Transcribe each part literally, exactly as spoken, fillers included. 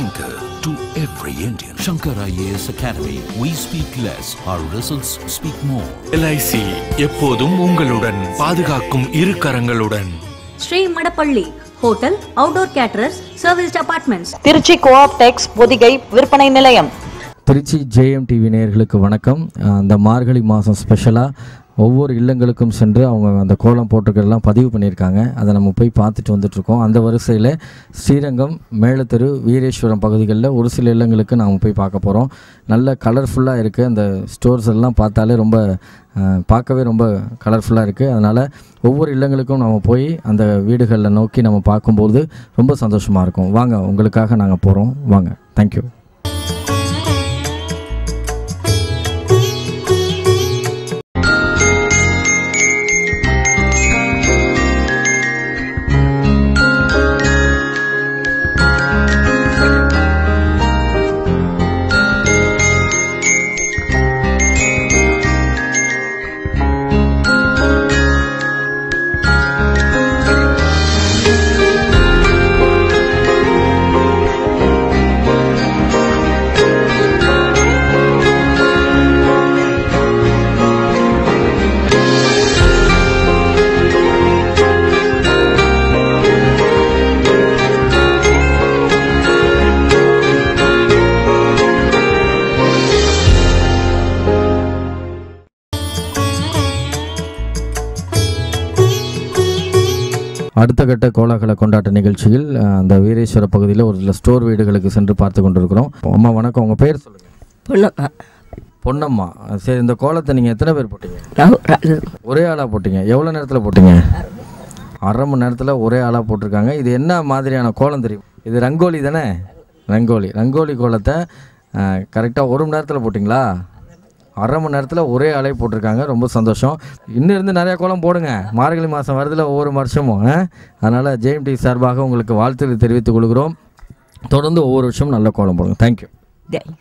anchor to every Indian. Shankar I A S Academy. We speak less, our results speak more. L I C எப்போதும் உங்களுடன், பாதுகாக்கும் இரு கரங்களுடன். Sri மடப்பள்ளி hotel, outdoor caterers, service apartments. Trichy co-op டெக்ஸ் பொதிகை விற்பனை நிலையம். Trichy JM TV நேயர்களுக்கு வணக்கம். அந்த மார்கழி மாதம் ஸ்பெஷலாக ஒவ்வொரு இல்லங்களுக்கும் சென்று அவங்க அந்த கோலம் போட்டிருக்கிறதெல்லாம் பதிவு பண்ணியிருக்காங்க. அதை நம்ம போய் பார்த்துட்டு வந்துட்ருக்கோம். அந்த வரிசையில் ஸ்ரீரங்கம், மேலத்தெரு, வீரேஸ்வரம் பகுதிகளில் ஒரு சில இல்லங்களுக்கு நாம் போய் பார்க்க போகிறோம். நல்ல கலர்ஃபுல்லாக இருக்குது. அந்த ஸ்டோர்ஸ் எல்லாம் பார்த்தாலே ரொம்ப பார்க்கவே ரொம்ப கலர்ஃபுல்லாக இருக்குது. அதனால் ஒவ்வொரு இல்லங்களுக்கும் நம்ம போய் அந்த வீடுகளில் நோக்கி நம்ம பார்க்கும்போது ரொம்ப சந்தோஷமாக இருக்கும். வாங்க, உங்களுக்காக நாங்கள் போகிறோம். வாங்க. தேங்க்யூ. அடுத்த கட்ட கோலாகல கொண்டாட்ட நிகழ்ச்சியில் அந்த வீரேஸ்வர பகுதியில் ஒரு சில ஸ்டோர் வீடுகளுக்கு சென்று பார்த்து கொண்டிருக்கிறோம். அம்மா வணக்கம், உங்கள் பேர் சொல்லுங்கள். பொன்னம்மா. பொன்னம்மா, சரி. இந்த கோலத்தை நீங்கள் எத்தனை பேர் போட்டீங்க? ஒரே ஆளாக போட்டீங்க. எவ்வளோ நேரத்தில் போட்டீங்க? அரை மணி நேரத்தில் ஒரே ஆளாக போட்டிருக்காங்க. இது என்ன மாதிரியான கோலம் தெரியும்? இது ரங்கோலி தானே? ரங்கோலி ரங்கோலி கோலத்தை கரெக்டாக ஒரு மணி நேரத்தில் போட்டிங்களா? அரை மணி நேரத்தில் ஒரே ஆளை போட்டிருக்காங்க. ரொம்ப சந்தோஷம். இன்னும் இருந்து நிறையா கோலம் போடுங்க. மார்கழி மாதம் வருதில் ஒவ்வொரு வருஷமும். அதனால் ஜேஎம் டிவி சார்பாக உங்களுக்கு வாழ்த்துக்களை தெரிவித்துக் கொள்கிறோம். தொடர்ந்து ஒவ்வொரு வருஷமும் நல்ல கோலம் போடுங்க. தேங்க்யூ. தேங்க்யூ.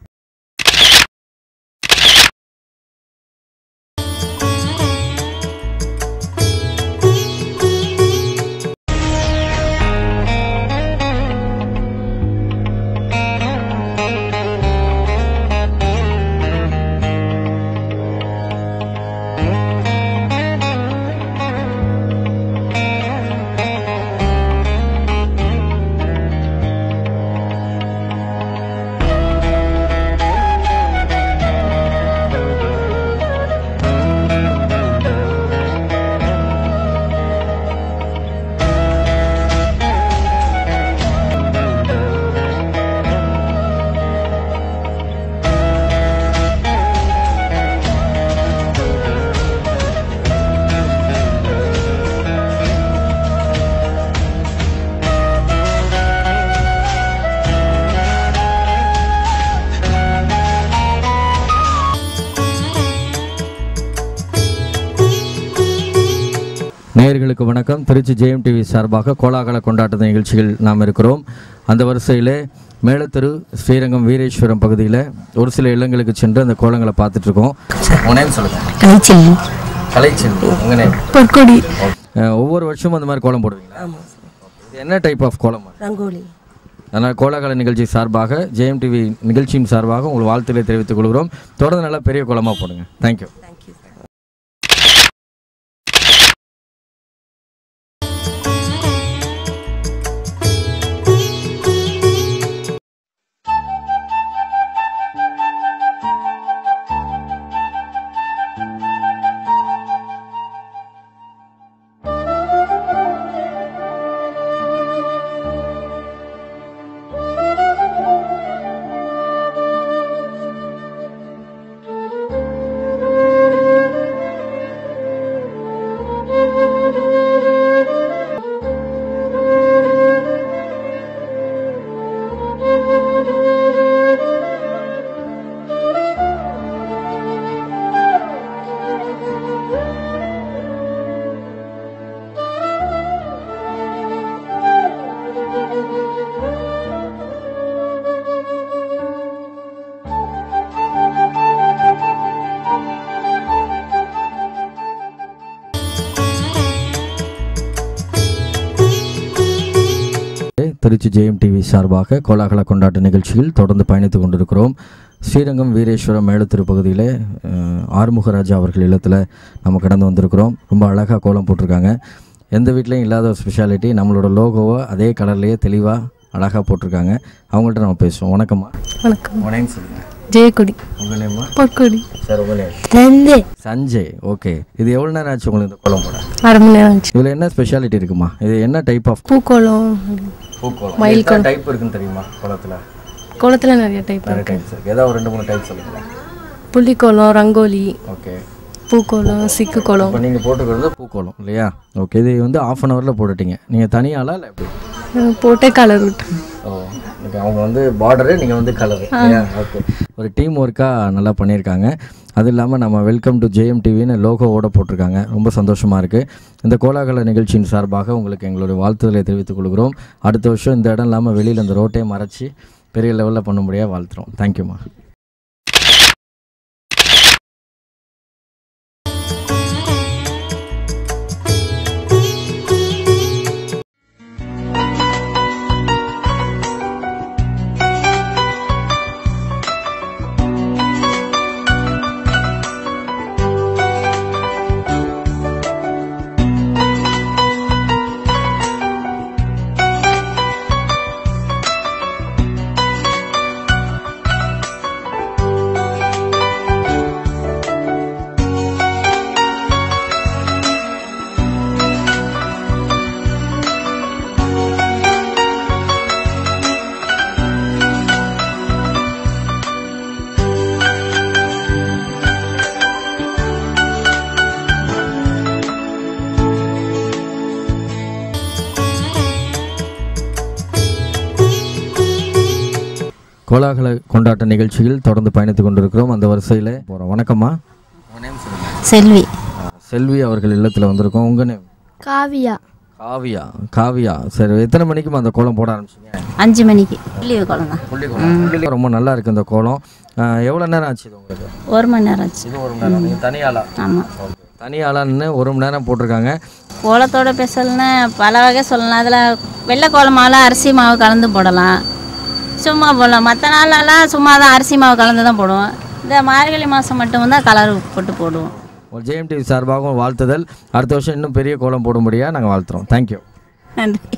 நேயர்களுக்கு வணக்கம். திருச்சி ஜேஎம் டிவி சார்பாக கோலாகல கொண்டாட்ட நிகழ்ச்சிகள் நாம் இருக்கிறோம். அந்த வரிசையில் மேலத்தெரு, ஸ்ரீரங்கம், வீரேஸ்வரம் பகுதியில் ஒரு சில இல்லங்களுக்கு சென்று அந்த கோலங்களை பார்த்துட்ருக்கோம். உங்கள் சொல்லுங்கள். கலைச்செல்வி. கலைச்செல்வி, உங்கள் நேம்? பொற்கொடி. ஒவ்வொரு வருஷமும் அந்த மாதிரி கோலம் போடுவீங்களா? இது என்ன டைப் ஆஃப் கோலம்? ரங்கோலி. அதனால் கோலாகல நிகழ்ச்சி சார்பாக, ஜேஎம் டிவி நிகழ்ச்சியின் சார்பாக உங்கள் வாழ்த்துக்களை தெரிவித்துக் கொள்கிறோம். தொடர்ந்து நல்லா பெரிய கோலமாக போடுங்க. Thank you. Thank you. Trichy Jeyam TV சார்பாக கோலாகல கொண்டாட்ட நிகழ்ச்சியில் தொடர்ந்து பயணித்து கொண்டிருக்கிறோம். ஸ்ரீரங்கம் வீரேஸ்வரம் மேலத்திரு பகுதியில் ஆறுமுகராஜா அவர்கள் இல்லத்தில் நம்ம கடந்து வந்திருக்கிறோம். ரொம்ப அழகாக கோலம் போட்டிருக்காங்க. எந்த வீட்லேயும் இல்லாத ஒரு ஸ்பெஷாலிட்டி, நம்மளோட லோகோவை அதே கலர்லேயே தெளிவாக அழகாக போட்டிருக்காங்க. அவங்கள்ட்ட நம்ம பேசுவோம். வணக்கம்மா. வணக்கம். உனேன்னு சொல்லுங்கள். ஜெயக்குடி. உங்கள் நேம்மா? பொற்கொடி. சார் உங்கள் நேம்? சஞ்சய். சஞ்சய். ஓகே. இது எவ்வளோ நேரம் ஆச்சு உங்களுக்கு இந்த கோலம் போட? அரை மணி நேரம் ஆச்சு. இதில் என்ன ஸ்பெஷாலிட்டி இருக்குமா? இது என்ன டைப் ஆஃப் பூக்கோலம்? பூக்கோலம். மயில் கோலம் டைப் இருக்குன்னு தெரியுமா? கோலத்தில் கோலத்தில் நிறைய டைப் நிறைய டைப்ஸ் இருக்குது. ஏதாவது ஒரு ரெண்டு மூணு டைப் சொல்லுங்கள். புள்ளிக்கோலம், ரங்கோலி, ஓகே, பூக்கோலம், சிக்கு கோலம். இப்போ நீங்கள் போட்டுக்கிறது பூக்கோலம் இல்லையா? ஓகே. இது வந்து ஆஃப் அன் ஹவரில் போட்டுட்டீங்க. நீங்கள் தனியாளா இல்லை எப்படி? போட்டே கலர் விட்டேன். ஓ, அவங்க வந்து பார்டரு, நீங்கள் வந்து கலரு இல்லையா? ஓகே. ஒரு டீம் ஒர்க்காக நல்லா பண்ணியிருக்காங்க. அது இல்லாமல் நம்ம வெல்கம் டு ஜெயம் டிவின்னு லோகோவோட போட்டிருக்காங்க. ரொம்ப சந்தோஷமாக இருக்குது. இந்த கோலாகல நிகழ்ச்சியின் சார்பாக உங்களுக்கு எங்களுடைய வாழ்த்துதலை தெரிவித்துக் கொள்கிறோம். அடுத்த வருஷம் இந்த இடம் இல்லாமல் வெளியில் இந்த ரோட்டையே மறைச்சி பெரிய லெவலில் பண்ண முடியாது வாழ்த்துறோம். தேங்க்யூம்மா. கோலாகல கொண்டாட்ட நிகழ்ச்சியில் தொடர்ந்து பயணித்து கொண்டிருக்கிறோம். அந்த வரிசையில் போகிறோம். வணக்கம்மா. உங்கள் நேம் சொல்லுங்கள். செல்வி. செல்வி அவர்கள் இல்லத்தில் வந்திருக்கோம். உங்கள் நேம்? காவியா. காவியா. காவியா. சரி, எத்தனை மணிக்குமா அந்த கோலம் போட ஆரம்பிச்சிங்க? அஞ்சு மணிக்கு. புள்ளி கோலம் தான். புள்ளி கோலம். புள்ளி ரொம்ப நல்லா இருக்குது இந்த கோலம். எவ்வளோ நேரம் ஆச்சு இது உங்களுக்கு? ஒரு மணி நேரம் ஆச்சு. இது ஒரு மணி நேரம். நீங்கள் தனியாளா? ஆமாம். ஓகே. தனியாளான்னு ஒரு மணி நேரம் போட்டிருக்காங்க. கோலத்தோட பேசலன்னா பல வகை சொல்லலாம். அதில் வெள்ளை கோலம் மாவு, அரிசி மாவு கலந்து போடலாம், சும்மா போடலாம். மற்ற நாளெல்லாம் சும்மா தான் அரிசி மாவு கலந்து தான் போடுவோம். இந்த மார்கழி மாதம் மட்டும்தான் கலர் போட்டு போடுவோம். ஒரு ஜெயம் டிவி சார்பாகவும் வாழ்த்துதல். அடுத்த வருஷம் இன்னும் பெரிய கோலம் போடும்படியாக நாங்கள் வாழ்த்துறோம். தேங்க்யூ. நன்றி.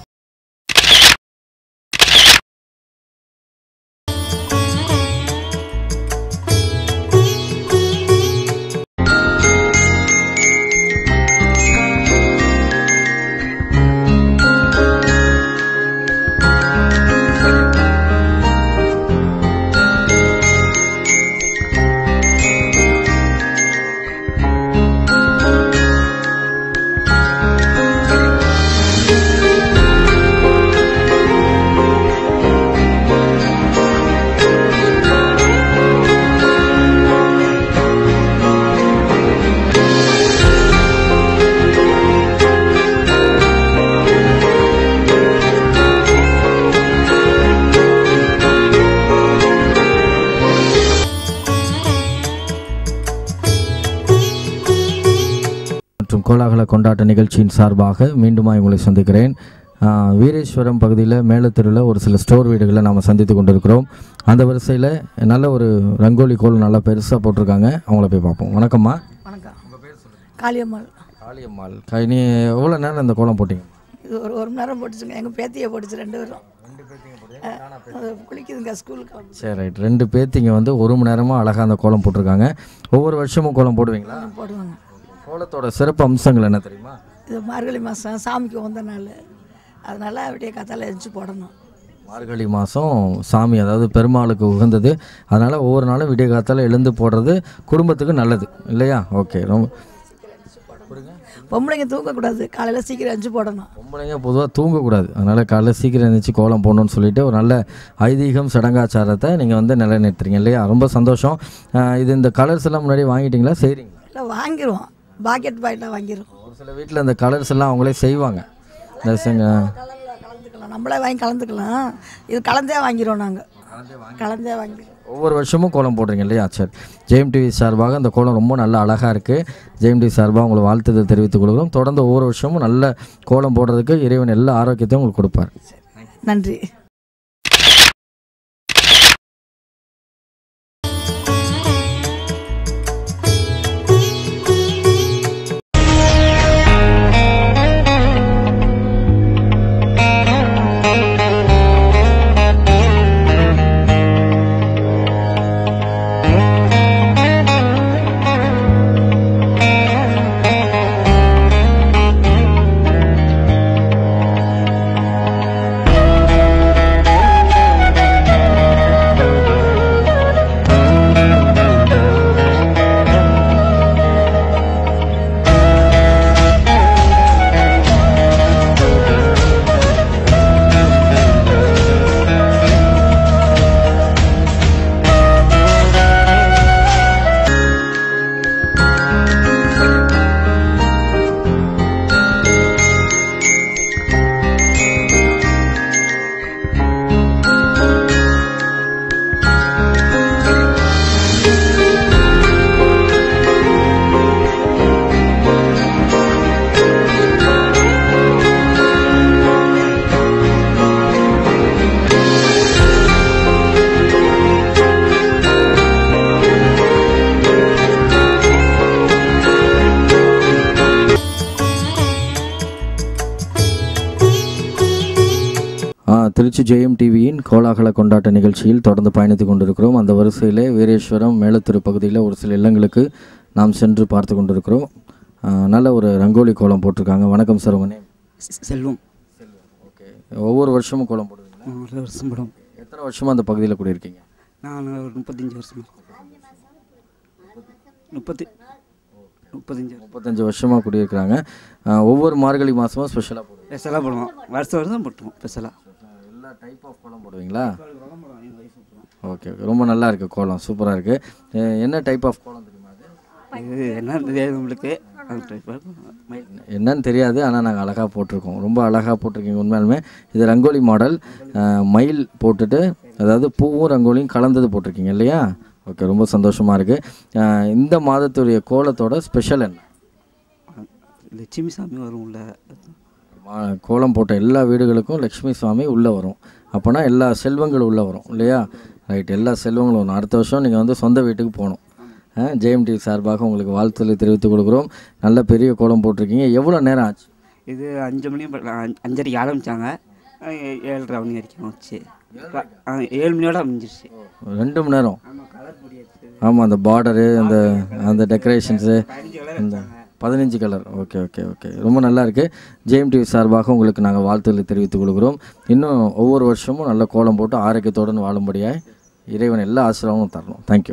மற்றும் கோலாகல கொண்டாட்ட நிகழ்ச்சியின் சார்பாக மீண்டுமாய் உங்களை சந்திக்கிறேன். வீரேஸ்வரம் பகுதியில் மேலத்தெருவில் ஒரு சில ஸ்டோர் வீடுகளை நாம் சந்தித்து கொண்டிருக்கிறோம். அந்த வரிசையில் நல்ல ஒரு ரங்கோலி கோலம் நல்லா பெருசாக போட்டிருக்காங்க. அவங்கள போய் பார்ப்போம். வணக்கம்மா. வணக்கம். உங்கள் பேர் சொல்லுங்கள். காளியம்மாள். காளியம்மாள். நீ எவ்வளோ நேரம் இந்த கோலம் போட்டிங்க? இது ஒரு ஒரு மணி நேரம் போட்டுச்சுங்க. எங்கள் பேத்தியை போட்டுச்சு ரெண்டு பேரும். ரெண்டு பேத்திங்க போட்டு குளிக்குதுங்க ஸ்கூலுக்கு. சரி, ரைட். ரெண்டு பேத்திங்க வந்து ஒரு மணி நேரமாக அழகாக அந்த கோலம் போட்டிருக்காங்க. ஒவ்வொரு வருஷமும் கோலம் போடுவீங்களா? போடுவாங்க. கோலத்தோட சிறப்பு அம்சங்கள் என்ன தெரியுமா? இது மார்கழி மாதம் சாமிக்கு வந்த நாள், அதனால் அப்படியே கத்தால எழுந்து போடணும். மார்கழி மாதம் சாமி, அதாவது பெருமாளுக்கு உகந்தது. அதனால் ஒவ்வொரு நாளும் விடிய காத்தால் எழுந்து போடுறது குடும்பத்துக்கு நல்லது இல்லையா? ஓகே. ரொம்ப பொம்பளைங்க தூங்கக்கூடாது, காலையில் சீக்கிரம் எழுந்து போடணும். பொம்பளைங்க பொதுவாக தூங்கக்கூடாது, அதனால் காலையில் சீக்கிரம் எழுந்திரிச்சு கோலம் போடணும்னு சொல்லிட்டு ஒரு நல்ல ஐதீகம் சடங்காச்சாரத்தை நீங்கள் வந்து நிலைநிறுத்துறீங்க இல்லையா? ரொம்ப சந்தோஷம். இது இந்த கலர்ஸ் எல்லாம் முன்னாடி வாங்கிட்டீங்களா, செய்கிறீங்களா? இல்லை, வாங்கிடுவோம். பாக்கெட் பாக்கெட்டாக வாங்கிடுவோம். ஒரு சில வீட்டில் இந்த கலர்ஸ் எல்லாம் அவங்களே செய்வாங்க. இந்த கலந்துக்கலாம், நம்மளே வாங்கி கலந்துக்கலாம். இது கலந்தே வாங்கிடுவோம். நாங்கள் கலந்தே வாங்கிடுவோம். ஒவ்வொரு வருஷமும் கோலம் போடுறீங்க இல்லையா? சரி. ஜெயம் டிவி சார்பாக அந்த கோலம் ரொம்ப நல்ல அழகாக இருக்குது. ஜெயம் டிவி சார்பாக உங்களை வாழ்த்துதல் தெரிவித்துக் கொள்கிறோம். தொடர்ந்து ஒவ்வொரு வருஷமும் நல்ல கோலம் போடுறதுக்கு இறைவன் எல்லா ஆரோக்கியத்தையும் உங்களுக்கு கொடுப்பார். நன்றி. திருச்சி ஜெயம் டிவியின் கோலாகல கொண்டாட்ட நிகழ்ச்சியில் தொடர்ந்து பயணித்து கொண்டிருக்கிறோம். அந்த வரிசையில் வீரேஸ்வரம் மேலத்திரு பகுதியில் ஒரு சில இல்லங்களுக்கு நாம் சென்று பார்த்து கொண்டிருக்கிறோம். நல்ல ஒரு ரங்கோலி கோலம் போட்டிருக்காங்க. வணக்கம் சார், உங்கள் நேம்? செல்வம். செல்வம், ஓகே. ஒவ்வொரு வருஷமும் கோலம் போடுவீங்களா? ஒரு வருஷம் போடும். எத்தனை வருஷமாக அந்த பகுதியில் குடியிருக்கீங்க? நான் ஒரு முப்பத்தஞ்சு வருஷம் முப்பத்தி முப்பத்தஞ்சு முப்பத்தஞ்சு வருஷமாக குடியிருக்கிறாங்க. ஒவ்வொரு மார்கழி மாதமும் ஸ்பெஷலாக போடுவோம். ஸ்பெஷலாக போடுவோம். வருஷம் வருஷம் போட்டுருவோம். ஸ்பெஷலாக எல்லா டைப் ஆஃப் கோலம் போடுவீங்களா? ஓகே, ரொம்ப நல்லா இருக்குது கோலம், சூப்பராக இருக்குது. என்ன டைப் ஆஃப் கோலம் தெரியுமா? இது என்னன்னு தெரியாது உங்களுக்கு? என்னன்னு தெரியாது, ஆனால் நாங்கள் அழகாக போட்டிருக்கோம். ரொம்ப அழகாக போட்டிருக்கீங்க உண்மையாலுமே. இது ரங்கோலி மாடல், மயில் போட்டுட்டு, அதாவது பூவும் ரங்கோலியும் கலந்தது போட்டிருக்கீங்க இல்லையா? ஓகே, ரொம்ப சந்தோஷமாக இருக்குது. இந்த மாதத்துடைய கோலத்தோட ஸ்பெஷல் என்ன? லட்சுமி சாமி வரும் உள்ள. கோலம் போட்ட எல்லா வீடுகளுக்கும் லக்ஷ்மி சுவாமி உள்ளே வரும். அப்போனா எல்லா செல்வங்களும் உள்ளே வரும் இல்லையா? ரைட், எல்லா செல்வங்களும் வரும். அடுத்த வருஷம் நீங்கள் வந்து சொந்த வீட்டுக்கு போகணும். ஜெயம் டிவி சார்பாக உங்களுக்கு வாழ்த்துக்களை தெரிவித்துக் கொடுக்குறோம். நல்ல பெரிய கோலம் போட்டிருக்கீங்க. எவ்வளோ நேரம் ஆச்சு? இது அஞ்சு மணி அஞ்சரைக்கு ஆரம்பித்தாங்க. ஏழரை மணி வரைக்கும் வச்சு ஏழு மணியோட அமைஞ்சிருச்சு. ரெண்டு மணி நேரம். ஆமாம், அந்த பார்டரு, அந்த அந்த டெக்கரேஷன்ஸு, அந்த பதினஞ்சு கலர். ஓகே ஓகே ஓகே ரொம்ப நல்லா இருக்குது. ஜெயம் டிவி சார்பாக உங்களுக்கு நாங்கள் வாழ்த்துக்களை தெரிவித்துக் கொடுக்குறோம். இன்னும் ஒவ்வொரு வருஷமும் நல்ல கோலம் போட்டு ஆரோக்கியத்துடன் வாழும்படியாக இறைவன் எல்லா ஆசீர்வாதமும் தரணும். தேங்க்யூ.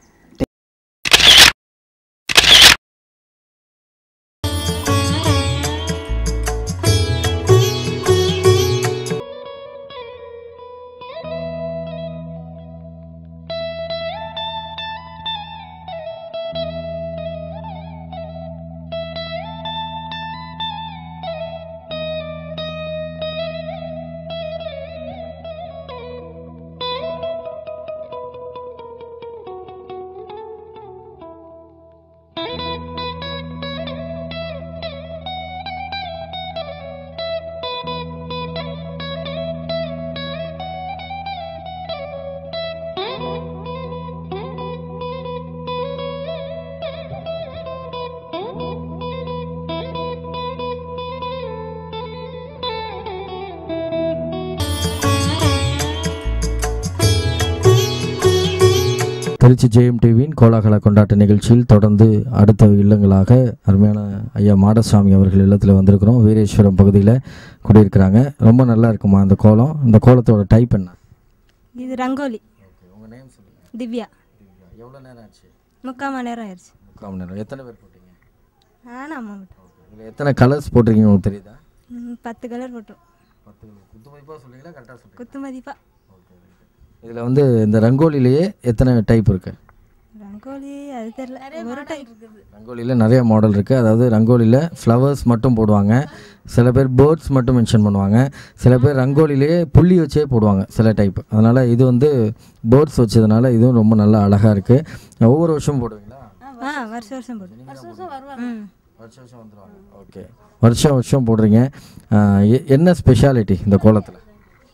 திருச்சி ஜெயம் டிவியின் கோலாகல கொண்டாட்ட நிகழ்ச்சியில் தொடர்ந்து அடுத்த இல்லங்களாக அருமையான ஐயா மாடசாமி அவர்கள் இல்லத்தில் வந்திருக்கிறோம். வீரேஸ்வரம் பகுதியில் குடியிருக்கிறாங்க. ரொம்ப நல்லா இருக்குமா அந்த கோலம்? இந்த கோலத்தோட டைப் என்ன? இது ரங்கோலி. உங்கள் நேம் சொல்லுங்கள். திவ்யா. எவ்வளோ நேரம் ஆச்சு? முக்கால் மணி நேரம் ஆயிடுச்சு. முக்கால் மணி நேரம். எத்தனை பேர் போட்டீங்க? நானும் அம்மா மட்டும். இதில் எத்தனை கலர்ஸ் போட்டிருக்கீங்க உங்களுக்கு தெரியுதா? பத்து கலர் போட்டோம். பத்து கலர். குத்து மதிப்பாக சொல்லுங்களா கரெக்டாக சொல்லுங்கள்? குத்து மதிப்பா. இதில் வந்து இந்த ரங்கோலிலேயே எத்தனை டைப் இருக்குது? ரங்கோலி அது தெரியல, ஒரு டைப் இருக்குது. ரங்கோலியில் நிறைய மாடல் இருக்குது. அதாவது ரங்கோலியில் ஃப்ளவர்ஸ் மட்டும் போடுவாங்க, சில பேர் பேர்ட்ஸ் மட்டும் மென்ஷன் பண்ணுவாங்க, சில பேர் ரங்கோலிலேயே புள்ளி வச்சே போடுவாங்க சில டைப். அதனால் இது வந்து பேர்ட்ஸ் வச்சதுனால இதுவும் ரொம்ப நல்லா அழகாக இருக்குது. ஒவ்வொரு வருஷமும் போடுவீங்களா? ஆ, வருஷம் வருஷம் போடுவோம். வருஷம் வருஷம் வருவாங்க. வருஷம் வருஷம் வந்துடுவாங்க. ஓகே, வருஷம் வருஷம் போடுறீங்க. என்ன ஸ்பெஷாலிட்டி இந்த கோலத்தில்?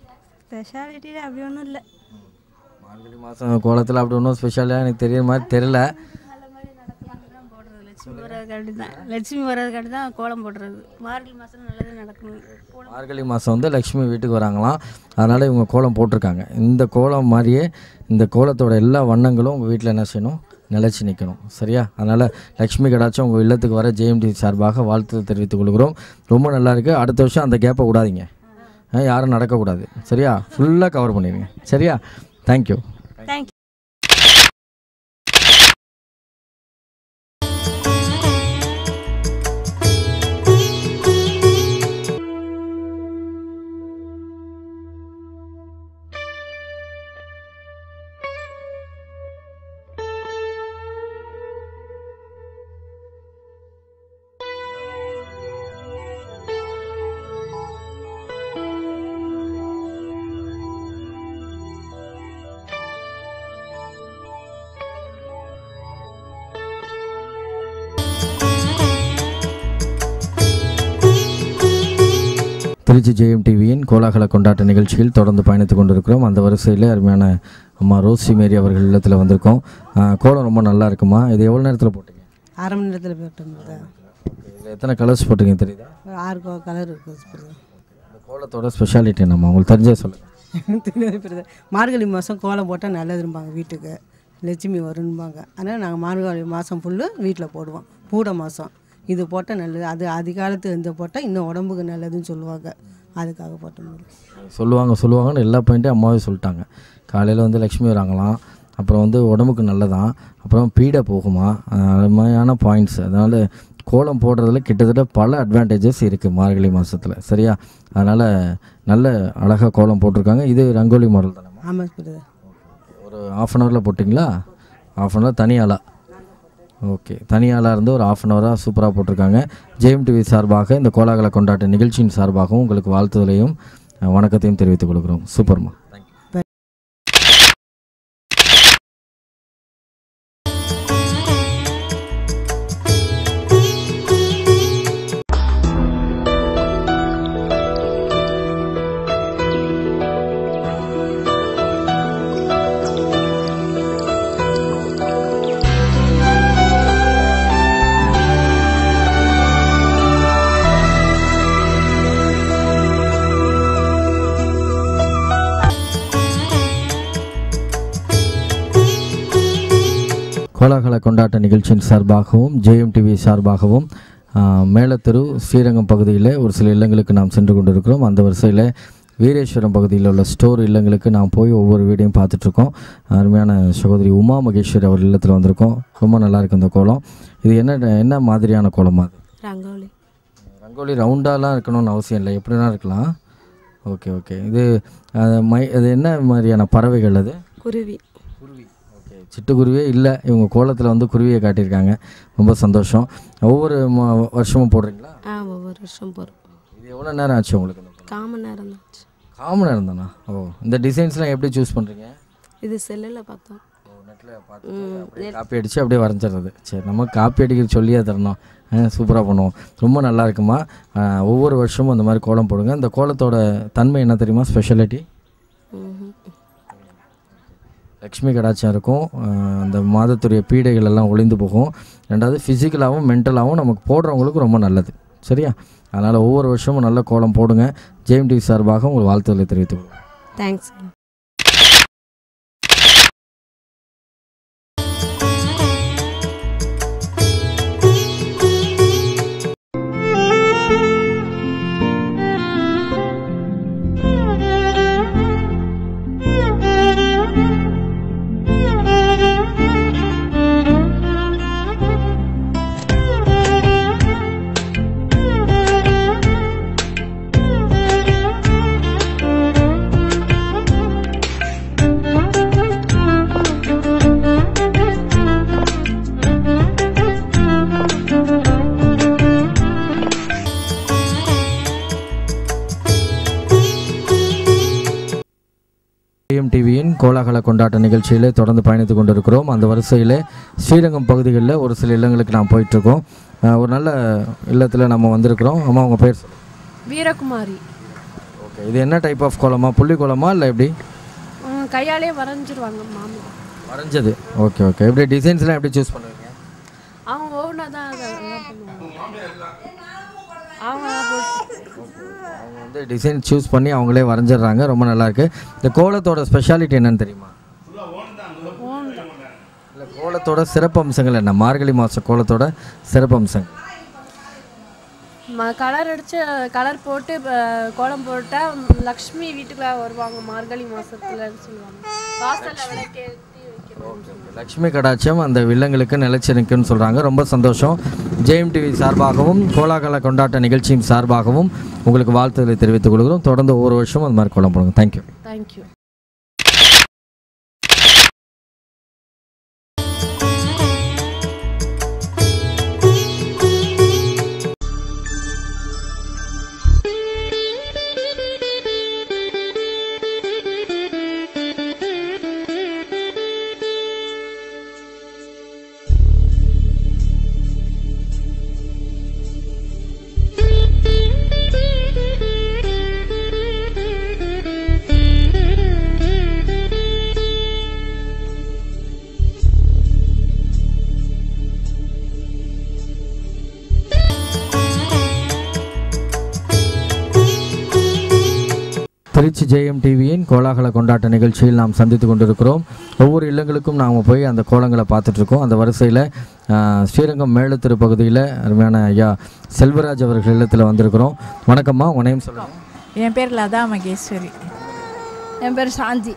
ஸ்பெஷாலிட்டி அப்படி ஒன்றும் இல்லை. மார்கழி மாதம் கோலத்தில் அப்படி ஒன்றும் ஸ்பெஷலாக எனக்கு தெரியற மாதிரி தெரில. லட்சுமி வர்றதுக்காட்டி தான் லட்சுமி வர்றதுக்காட்டி தான் கோலம் போடுறது. மார்கழி மாதம் நல்லது நடக்கணும். மார்கழி மாதம் வந்து லக்ஷ்மி வீட்டுக்கு வராங்களாம், அதனால் இவங்க கோலம் போட்டிருக்காங்க. இந்த கோலம் மாதிரியே இந்த கோலத்தோட எல்லா வண்ணங்களும் உங்கள் வீட்டில் என்ன செய்யணும், நிலச்சி நிற்கணும். சரியா? அதனால் லக்ஷ்மி கடாச்சும் உங்கள் இல்லத்துக்கு வர ஜேஎம்டி சார்பாக வாழ்த்து தெரிவித்துக் கொள்கிறோம். ரொம்ப நல்லா இருக்குது. அடுத்த வருஷம் அந்த கேப்பை விடாதீங்க, யாரும் நடக்கக்கூடாது. சரியா? ஃபுல்லாக கவர் பண்ணிடுங்க. சரியா? தேங்க்யூ. தேங்க்யூ. திருச்சி ஜேஎம் டிவியின் கோலாகல கொண்டாட்ட நிகழ்ச்சியில் தொடர்ந்து பயணித்து கொண்டிருக்கிறோம். அந்த வரிசையில் அருமையான அம்மா ரோசி மேரி அவர்கள் இல்லத்தில் வந்திருக்கோம். கோலம் ரொம்ப நல்லா இருக்குமா? இது எவ்வளோ நேரத்தில் போட்டீங்க? அரை மணி நேரத்தில் போட்டுங்க. இதில் எத்தனை கலர்ஸ் போட்டிங்க தெரியுதா? ஆறு கலர் இருக்குது. இந்த கோலத்தோட ஸ்பெஷாலிட்டி என்னம்மா உங்களுக்கு தெரிஞ்சே சொல்லுங்கள். மார்கழி மாதம் கோலம் போட்டால் நல்லதும்பாங்க, வீட்டுக்கு லட்சுமி வரும்பாங்க. அதனால் நாங்கள் மார்கழி மாதம் ஃபுல்லு வீட்டில் போடுவோம். பூட மாதம் இது போட்டால் நல்லது. அது அதிகாலத்து இந்த போட்டால் இன்னும் உடம்புக்கு நல்லதுன்னு சொல்லுவாங்க, அதுக்காக போட்டோம். சொல்லுவாங்க சொல்லுவாங்கன்னு எல்லா பாயிண்ட்டையும் அம்மாவே சொல்லிட்டாங்க. காலையில் வந்து லக்ஷ்மி வராங்களாம், அப்புறம் வந்து உடம்புக்கு நல்லதான், அப்புறம் பீடை போகுமா, அது மாதிரியான பாயிண்ட்ஸ். அதனால் கோலம் போடுறதுல கிட்டத்தட்ட பல அட்வான்டேஜஸ் இருக்குது மார்கழி மாதத்தில். சரியா? அதனால் நல்ல அழகாக கோலம் போட்டிருக்காங்க. இது ரங்கோலி மாடல் தானே? ஆமாம். ஒரு ஆஃப் அன் ஹவரில் போட்டிங்களா? ஆஃப் அன் ஹவர் தனியாளாக? ஓகே, தனியாளாக இருந்து ஒரு ஆஃப் அன் ஹவராக சூப்பராக போட்டிருக்காங்க. ஜேஎம் டிவி சார்பாக இந்த கோலாகல கொண்டாட்ட நிகழ்ச்சியின் சார்பாகவும் உங்களுக்கு வாழ்த்துதலையும் வணக்கத்தையும் தெரிவித்துக் கொள்கிறோம். சூப்பர்மா. கோலாகல கொண்டாட்ட நிகழ்ச்சியின் சார்பாகவும் ஜேஎம் டிவி சார்பாகவும் மேலத்தெரு ஸ்ரீரங்கம் பகுதியில் ஒரு சில இல்லங்களுக்கு நாம் சென்று கொண்டிருக்கிறோம். அந்த வரிசையில் வீரேஸ்வரம் பகுதியில் உள்ள ஸ்டோர் இல்லங்களுக்கு நாம் போய் ஒவ்வொரு வீடையும் பார்த்துட்ருக்கோம். அருமையான சகோதரி உமா மகேஸ்வரி அவர் இல்லத்தில் வந்திருக்கோம். ரொம்ப நல்லாயிருக்கு இந்த கோலம். இது என்ன என்ன மாதிரியான கோலமா? அது ரங்கோலி. ரங்கோலி ரவுண்டாலாம் இருக்கணும்னு அவசியம் இல்லை, எப்படின்னா இருக்கலாம். Okay okay. இது மை அது என்ன மாதிரியான பறவைகள்? அது குருவி. குருவி. ஓகே, சிட்டுக்குருவியே இல்லை, இவங்க கோலத்தில் வந்து குருவியை காட்டியிருக்காங்க. ரொம்ப சந்தோஷம். ஒவ்வொரு வருஷமும் போடுறீங்களா? ஆ, ஒவ்வொரு வருஷம் போடுறோம். இது எவ்வளோ நேரம் ஆச்சு உங்களுக்கு? காமன் நேரம் தான் ஆச்சு. காமன் நேரம் தானா? ஓ, இந்த டிசைன்ஸ்லாம் எப்படி சூஸ் பண்ணுறீங்க? இது செல்லில் பார்த்தோம். நெட்டில் பார்த்து காப்பி அடித்து அப்படியே வரைஞ்சிடுறது. சரி, நம்ம காப்பி அடிக்கிறது சொல்லியே தரணும். சூப்பராக பண்ணுவோம். ரொம்ப நல்லா இருக்குமா. ஒவ்வொரு வருஷமும் அந்த மாதிரி கோலம் போடுங்க. இந்த கோலத்தோட தன்மை என்ன தெரியுமா? ஸ்பெஷாலிட்டி லக்ஷ்மி கடாட்சியம் இருக்கும். அந்த மாதத்துடைய பீடைகள் எல்லாம் ஒளிந்து போகும். ரெண்டாவது ஃபிசிக்கலாகவும் மென்டலாகவும் நமக்கு போடுறவங்களுக்கு ரொம்ப நல்லது. சரியா? அதனால் ஒவ்வொரு வருஷமும் நல்ல கோலம் போடுங்க. ஜேஎம் டிவி சார்பாக உங்களுக்கு வாழ்த்துக்களை தெரிவித்துக் கொள்ளுங்கள். தேங்க்ஸ். ஜேஎம் டிவியின் கோலாகல கொண்டாட்ட நிகழ்ச்சியிலே தொடர்ந்து பயணித்து கொண்டிருக்கிறோம். அந்த வரிசையில் ஸ்ரீரங்கம் பகுதிகளில் ஒரு சில இல்லங்களுக்கு நாம் போயிட்டுருக்கோம். ஒரு நல்ல இல்லத்தில் நம்ம வந்திருக்கிறோம். அம்மா, உங்கள் பேர்? வீரகுமாரி. ஓகே, ஓகே, இது என்ன டைப் ஆஃப் கோலமா? புள்ளி கோலமா இல்லை எப்படி? கையாலே வரைஞ்சிருவாங்க மாமா. வரைஞ்சது. Okay okay. எப்படி டிசைன்ஸ்லாம் எப்படி சூஸ் பண்ணுவீங்க? அவங்க ஓனா தான் அதெல்லாம் பண்ணுவாங்க. அவங்க அவங்க வந்து டிசைன் சூஸ் பண்ணி அவங்களே வரைஞ்சிடுறாங்க. ரொம்ப நல்லாயிருக்கு. இந்த கோலத்தோட ஸ்பெஷாலிட்டி என்னன்னு தெரியுமா? இல்லை, கோலத்தோட சிறப்பு அம்சங்கள் என்ன? மார்கழி மாத கோலத்தோட சிறப்பு அம்சங்கள் கலர் அடித்து கலர் போட்டு கோலம் போட்டால் லக்ஷ்மி வீட்டுக்குள்ள வருவாங்க மார்கழி மாதத்துலன்னு சொல்லுவாங்க. வாசலில் விளக்கேற்றி வைக்கணும். லக்ஷ்மி கடாட்சம் அந்த வில்லங்களுக்கு நிலைச்சி நிற்குன்னு சொல்கிறாங்க. ரொம்ப சந்தோஷம். ஜெயம் டிவி சார்பாகவும் கோலாகல கொண்டாட்ட நிகழ்ச்சியின் சார்பாகவும் உங்களுக்கு வாழ்த்துக்களை தெரிவித்துக் கொள்கிறோம். தொடர்ந்து ஒவ்வொரு வருஷமும் அந்த மாதிரி கோலம் போடுங்க. தேங்க்யூ. தேங்க்யூ. திருச்சி ஜெயம் டிவியின் கோலாகல கொண்டாட்ட நிகழ்ச்சியில் நாம் சந்தித்து கொண்டிருக்கிறோம். ஒவ்வொரு இல்லங்களுக்கும் நாம் போய் அந்த கோலங்களை பார்த்துட்ருக்கோம். அந்த வரிசையில் ஸ்ரீரங்கம் மேலத்திரு பகுதியில் அருமையான ஐயா செல்வராஜ் அவர்கள் இல்லத்தில் வந்திருக்கிறோம். வணக்கம்மா, உங்கள் நேம் சொல்லுங்கள். என் பேர் லதா மகேஸ்வரி. என் பேர் சாந்தி.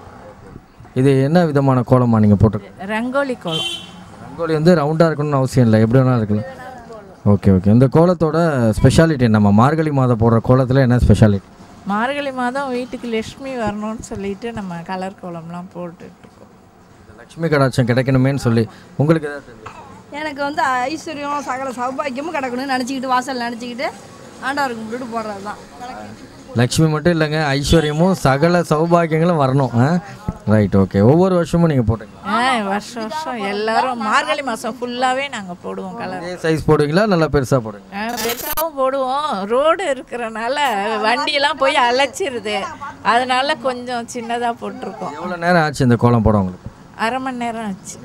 இது என்ன விதமான கோலமா நீங்கள் போட்டிருக்கீங்க? ரங்கோலி கோலம். ரங்கோலி வந்து ரவுண்டாக இருக்கணும்னு அவசியம் இல்லை, எப்படி வேணாலும் இருக்கலாம். Okay okay. இந்த கோலத்தோட ஸ்பெஷாலிட்டி நம்ம மார்கழி மாதம் போடுற கோலத்தில் என்ன ஸ்பெஷாலிட்டி? மார்கழி மாதம் வீட்டுக்கு லட்சுமி வரணும்னு சொல்லிட்டு நம்ம கலர் கோலம்லாம் போட்டுட்ருக்கோம். லக்ஷ்மி கடாட்சம் கிடைக்கணுமேன்னு சொல்லி உங்களுக்கு ஏதாவது தெரியும்? எனக்கு வந்து ஐஸ்வர்யம் சகல சௌபாக்கியமும் கிடக்கணும்னு நினச்சிக்கிட்டு வாசல் நினச்சிக்கிட்டு ஆண்டவருக்கு கும்பிட்டு போடுறது தான். லக்ஷ்மி மட்டும் இல்லைங்க, ஐஸ்வர்யமும் சகல சௌபாகியங்களும் வரணும். Right, okay. ஒவ்வொரு வருஷமும் நீங்கள் போட்டுங்களா? ஆ, வருஷம் வருஷம் எல்லாரும் மார்கழி மாதம் ஃபுல்லாகவே நாங்கள் போடுவோம் கலர். சைஸ் போடுவீங்களா? நல்லா பெருசாக போடுங்க. பெருசாகவும் போடுவோம். ரோடு இருக்கிறனால வண்டியெல்லாம் போய் அழைச்சிருது, அதனால கொஞ்சம் சின்னதாக போட்டிருக்கோம். எவ்வளோ நேரம் ஆச்சு இந்த கோலம் போட உங்களுக்கு? அரை மணி நேரம் ஆச்சு.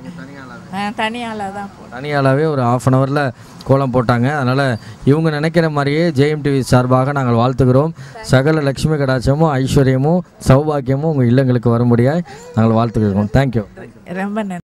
தனியாளாக தான் போட்டோம். தனியாளாகவே ஒரு ஆஃப் அன் ஹவரில் கோலம் போட்டாங்க. அதனால் இவங்க நினைக்கிற மாதிரியே ஜெயம் டிவி சார்பாக நாங்கள் வாழ்த்துகிறோம். சகல லட்சுமி கடாட்சமும் ஐஸ்வர்யமும் சௌபாக்கியமும் உங்கள் இல்லங்களுக்கு வரும்படியாக நாங்கள் வாழ்த்துக்கிறோம். தேங்க்யூ. ரொம்ப நன்றி.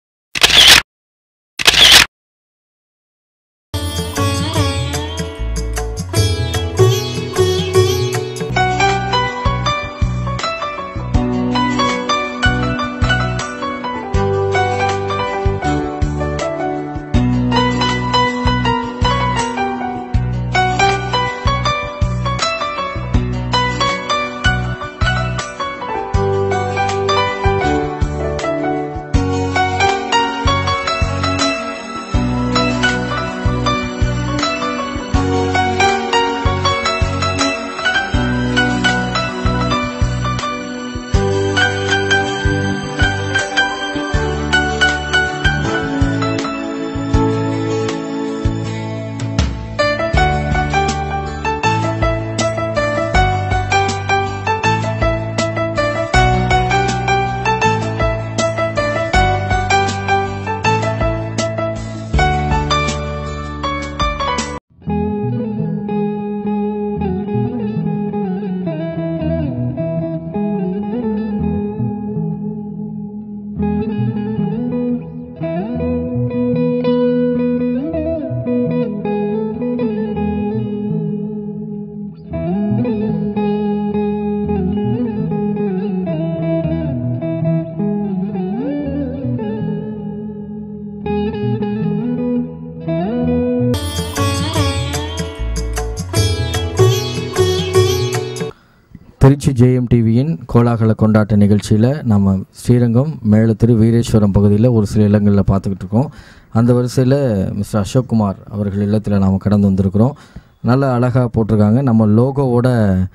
திருச்சி ஜெயம் டிவியின் கோலாகல கொண்டாட்ட நிகழ்ச்சியில் நம்ம ஸ்ரீரங்கம் மேலத்திரு வீரேஸ்வரம் பகுதியில் ஒரு சில இல்லங்களில் பார்த்துக்கிட்டு இருக்கோம். அந்த வரிசையில் மிஸ்டர் அசோக்குமார் அவர்கள் இல்லத்தில் நாம் கடந்து வந்திருக்கிறோம். நல்ல அழகாக போட்டிருக்காங்க. நம்ம லோகோவோட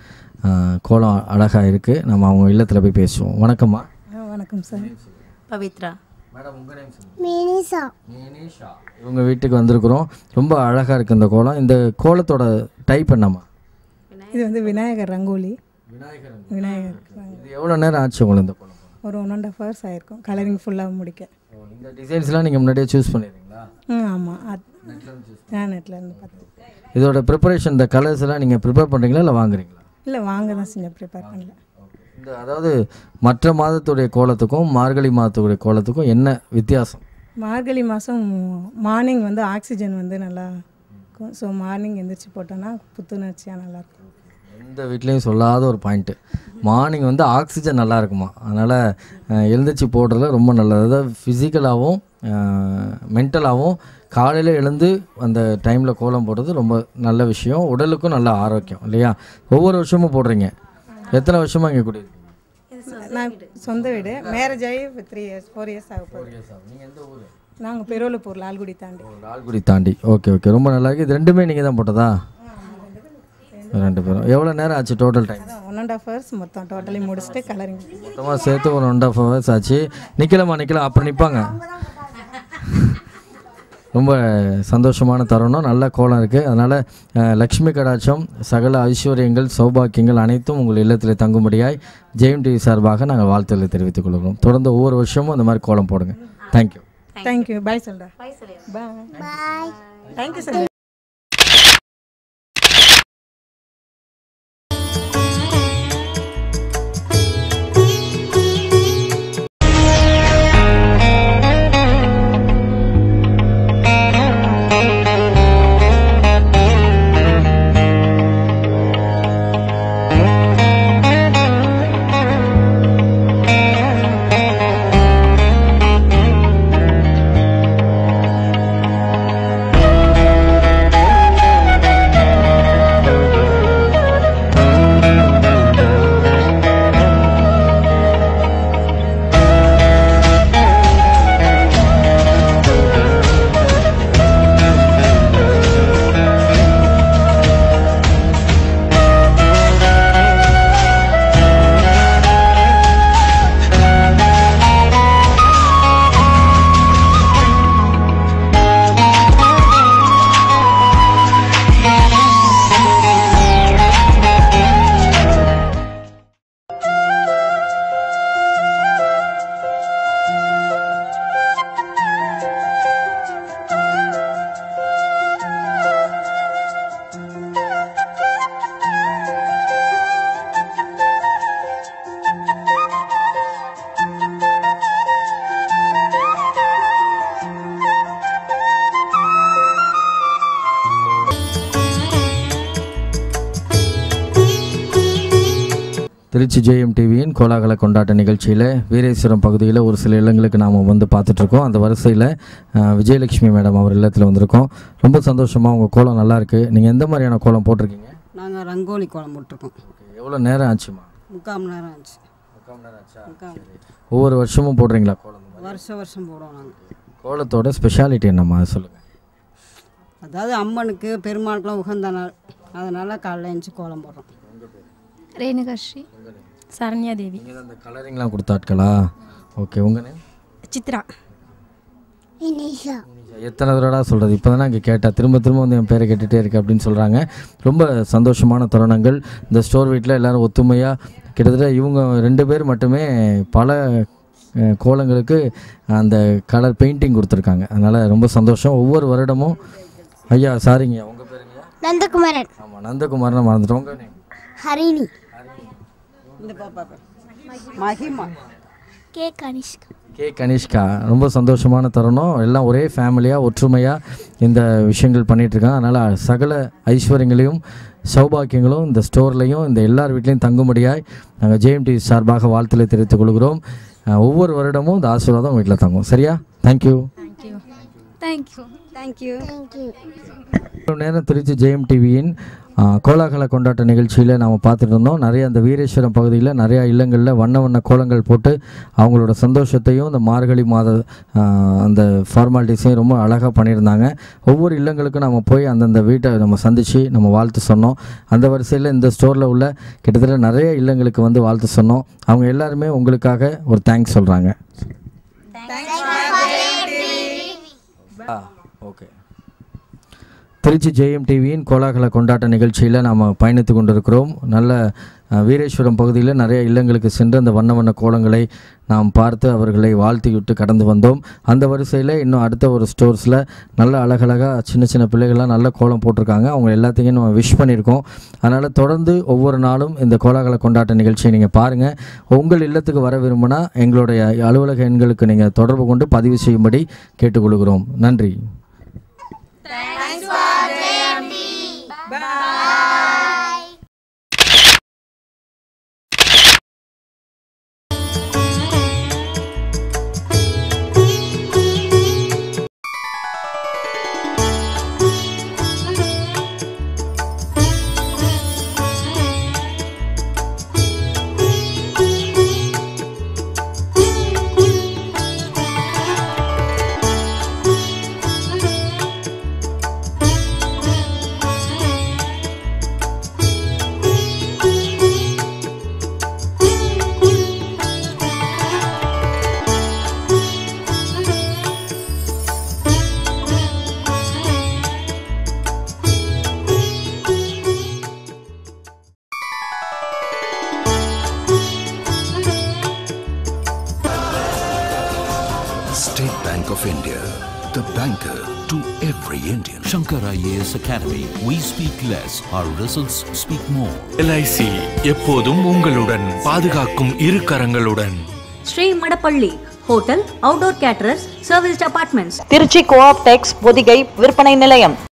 கோலம் அழகாக இருக்குது. நம்ம அவங்க இல்லத்தில் போய் பேசுவோம். வணக்கம்மா. வணக்கம் சார். பவித்ரா. மேடம், உங்கள் நேம் சொல்லுங்கள். மினிஷா. மினிஷா. இவங்க வீட்டுக்கு வந்திருக்கிறோம். ரொம்ப அழகாக இருக்குது இந்த கோலம். இந்த கோலத்தோட டைப் என்னம்மா? இது வந்து விநாயகர் ரங்கோலி. விநாயகர் விநாயகர் இது எவ்வளோ நேரம் ஆச்சு உங்களுக்கு இந்த கோலம்? ஒரு ஒன் அண்ட் ஹாஃப் ஹவர்ஸ் ஆயிருக்கும் கலரிங் ஃபுல்லாக முடிக்க. இந்த டிசைன்ஸ்லாம் நீங்கள் முன்னாடியே சூஸ் பண்ணிடுறீங்களா? ம் ஆமாம். நான் நெட்டில் இருந்து பார்த்தேன். இதோட ப்ரிப்பரேஷன் இந்த கலர்ஸ் எல்லாம் நீங்கள் ப்ரிப்பேர் பண்ணுறீங்களா இல்லை வாங்குறீங்களா? இல்லை வாங்க தான் செஞ்சேன், ப்ரிப்பேர் பண்ணல. இந்த அதாவது மற்ற மாதத்துடைய கோலத்துக்கும் மார்கழி மாதத்துடைய கோலத்துக்கும் என்ன வித்தியாசம்? மார்கழி மாதம் மார்னிங் வந்து ஆக்சிஜன் வந்து நல்லா இருக்கும். ஸோ மார்னிங் எந்திரிச்சு போட்டோன்னா புத்துணர்ச்சியாக நல்லாயிருக்கும். எந்த வீட்லேயும் சொல்லாத ஒரு பாயிண்ட்டு, மார்னிங் வந்து ஆக்சிஜன் நல்லா இருக்குமா, அதனால் எழுந்திரிச்சு போடுறதுல ரொம்ப நல்லது. அதாவது ஃபிசிக்கலாகவும் மென்டலாகவும் காலையில் எழுந்து அந்த டைமில் கோலம் போடுறது ரொம்ப நல்ல விஷயம், உடலுக்கும் நல்ல ஆரோக்கியம் இல்லையா? ஒவ்வொரு வருஷமும் போடுறீங்க. எத்தனை வருஷமாக இங்கே கூட்டியிருக்கீங்க? நான் சொந்த வீடு, மேரேஜ் ஆகி த்ரீ இயர்ஸ் ஃபோர் இயர்ஸ் ஆக போகுது. நீங்கள் எந்த ஊர்? நாங்கள் பெரோலப்பூர், லால்குடி தாண்டி. லால்குடி தாண்டி. ஓகே ஓகே, ரொம்ப நல்லா இருக்குது. இது ரெண்டுமே நீங்கள் தான் போட்டதா? ரெண்டு பேரும். எவ்வளோ நேரம் ஆச்சு total time? One and half hours மொத்தம் டோட்டலி முடிச்சுட்டு கலரிங் மொத்தமாக சேர்த்து ஒரு ஒன் ஹாஃப் ஹவர்ஸ் ஆச்சு. நிற்கலாமா? நிற்கலாம், அப்புறம் நிற்பாங்க. ரொம்ப சந்தோஷமான தருணம், நல்ல கோலம் இருக்குது. அதனால் லக்ஷ்மி கடாட்சம், சகல ஐஸ்வர்யங்கள், சௌபாக்கியங்கள் அனைத்தும் உங்கள் இல்லத்தில் தங்கும்படியாய் ஜெயம் டிவி சார்பாக நாங்கள் வாழ்த்துக்களை தெரிவித்துக் கொள்கிறோம். தொடர்ந்து ஒவ்வொரு வருஷமும் அந்த மாதிரி கோலம் போடுங்க. தேங்க்யூ. தேங்க்யூ. பாய் சொல்டா. Bye. Bye. Thank you sir. Trichy JM டிவியின் கோலாகல கொண்டாட்ட நிகழ்ச்சியில் வீரேஸ்வரம் பகுதியில் ஒரு சில இல்லங்களுக்கு நாம் வந்து பார்த்துட்ருக்கோம். அந்த வரிசையில் விஜயலட்சுமி மேடம் அவர் இல்லத்தில் வந்திருக்கோம். ரொம்ப சந்தோஷமாக உங்கள் கோலம் நல்லாயிருக்கு. நீங்கள் எந்த மாதிரியான கோலம் போட்டிருக்கீங்க? நாங்கள் ரங்கோலி கோலம் போட்டிருக்கோம். எவ்வளோ நேரம் ஆச்சுமா? முக்கால் மணி நேரம் ஆச்சு. முக்கால் மணி நேரம் ஆச்சா? ஒவ்வொரு வருஷமும் போடுறீங்களா கோலம்? வருஷம் வருஷம் போடுவோம் நாங்கள். கோலத்தோட ஸ்பெஷாலிட்டி என்னம்மா சொல்லுங்கள். அதாவது அம்மனுக்கு பெருமாளுக்கெலாம் உகந்த நாள், அதனால் காலைல எழுந்துச்சி கோலம் போடுறோம். ரேணுகாஸ்ரீ, சரண்யா தேவி. நீங்கள் அந்த கலரிங்லாம் கொடுத்தாட்களா? ஓகே, உங்கள் நேம்? சித்ரா. எத்தனை தடவை சொல்கிறது, இப்போ தானே அங்கே கேட்டால் திரும்ப திரும்ப வந்து என் பேரை கேட்டுகிட்டே இருக்கு அப்படின்னு சொல்கிறாங்க. ரொம்ப சந்தோஷமான தருணங்கள். இந்த ஸ்டோர் வீட்டில் எல்லோரும் ஒத்துமையாக கிட்டத்தட்ட இவங்க ரெண்டு பேர் மட்டுமே பல கோலங்களுக்கு அந்த கலர் பெயிண்டிங் கொடுத்துருக்காங்க. அதனால் ரொம்ப சந்தோஷம். ஒவ்வொரு வருடமும் ஐயா சாரிங்க உங்கள் பேருங்க? நந்தகுமாரன். ஆமாம், நந்தகுமாரனை மறந்துட்டோம். உங்கள் நேம்? ஹரிணி. இந்த பாப்பா மகிமா. கே கனிஷ்கா. கே கனிஷ்கா. ரொம்ப சந்தோஷமான தருணம். எல்லாம் ஒரே ஃபேமிலியாக ஒற்றுமையாக இந்த விஷயங்கள் பண்ணிகிட்ருக்காங்க. அதனால் சகல ஐஸ்வர்யங்களையும் சௌபாக்கியங்களும் இந்த ஸ்டோர்லேயும் இந்த எல்லார் வீட்லேயும் தங்கும்படியாய் நாங்கள் ஜேஎம் டிவி சார்பாக வாழ்த்துக்களை தெரிவித்துக் கொள்கிறோம். ஒவ்வொரு வருடமும் இந்த ஆசீர்வாதம் உங்கள் வீட்டில் தங்கும். சரியா? தேங்க்யூ. தேங்க்யூ. தேங்க்யூ. தேங்க்யூ. நேரம் திருச்சி ஜேஎம் டிவியின் கோலாகல கொண்டாட்ட நிகழ்ச்சியில் நாம் பார்த்துட்டு இருந்தோம். நிறைய அந்த வீரேஸ்வரம் பகுதியில் நிறையா இல்லங்களில் வண்ண வண்ண கோலங்கள் போட்டு அவங்களோட சந்தோஷத்தையும் இந்த மார்கழி மாத அந்த ஃபார்மாலிட்டிஸையும் ரொம்ப அழகாக பண்ணியிருந்தாங்க. ஒவ்வொரு இல்லங்களுக்கும் நம்ம போய் அந்தந்த வீட்டை நம்ம சந்தித்து நம்ம வாழ்த்து சொன்னோம். அந்த வரிசையில் இந்த ஸ்டோரில் உள்ள கிட்டத்தட்ட நிறைய இல்லங்களுக்கு வந்து வாழ்த்து சொன்னோம். அவங்க எல்லாருமே உங்களுக்காக ஒரு தேங்க்ஸ் சொல்கிறாங்க. ஓகே, திருச்சி ஜேஎம் டிவியின் கோலாகல கொண்டாட்ட நிகழ்ச்சியில் நாம் பயணித்து கொண்டிருக்கிறோம். நல்ல வீரேஸ்வரம் பகுதியில் நிறைய இல்லங்களுக்கு சென்று அந்த வண்ண வண்ண கோலங்களை நாம் பார்த்து அவர்களை வாழ்த்தி விட்டு கடந்து வந்தோம். அந்த வரிசையில் இன்னும் அடுத்த ஒரு ஸ்டோர்ஸில் நல்ல அழகழகாக சின்ன சின்ன பிள்ளைகள்லாம் நல்ல கோலம் போட்டிருக்காங்க. அவங்க எல்லாத்தையும் நம்ம விஷ் பண்ணியிருக்கோம். அதனால் தொடர்ந்து ஒவ்வொரு நாளும் இந்த கோலாகல கொண்டாட்ட நிகழ்ச்சியை நீங்கள் பாருங்கள். உங்கள் இல்லத்துக்கு வர விரும்பினா எங்களுடைய அலுவலக எண்களுக்கு நீங்கள் தொடர்பு கொண்டு பதிவு செய்யும்படி கேட்டுக்கொள்கிறோம். நன்றி. State Bank of India, the banker to every Indian. Shankar I A S Academy. We speak less, our results speak more. L I C எப்போதும் உங்களுடன், பாதுகாக்கும் இரு கரங்களுடன். Sri மடப்பள்ளி hotel, outdoor caterers, serviced apartments. Trichy co-op டெக்ஸ் பொதிகை விற்பனை நிலையம்.